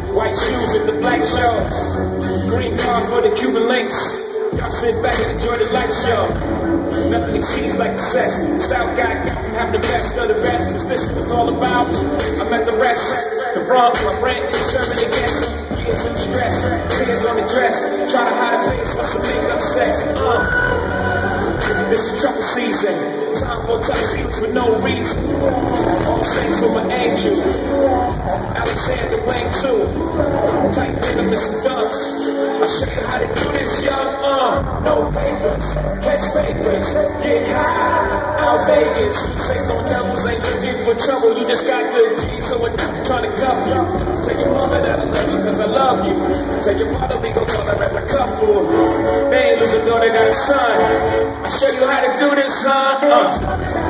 White shoes with the black shorts. Green car for the Cuban links. Y'all sit back and enjoy the light show. Nothing exceeds like the sex. Style guy got from having the best of the best. Cause this is what it's all about. I'm at the rest. The wrong, my brand is serving again. Years in stress. Tears on the dress. Try to hide a face with some makeup sex. This is trouble season. Time for tuxedos for no reason. All things for my angel. Alexander Wang too. Tight denim and some dunks. I'll show you how to do this, young. No papers, catch papers, get high, out Vegas. Say no devils ain't looking for trouble. You just got good G's, so I'm trying to cuff you. Tell your mother that I love you, cause I love you. Tell your father we gon' call her as a couple. They ain't lose a daughter, got a son. I'll show you how to do this, huh?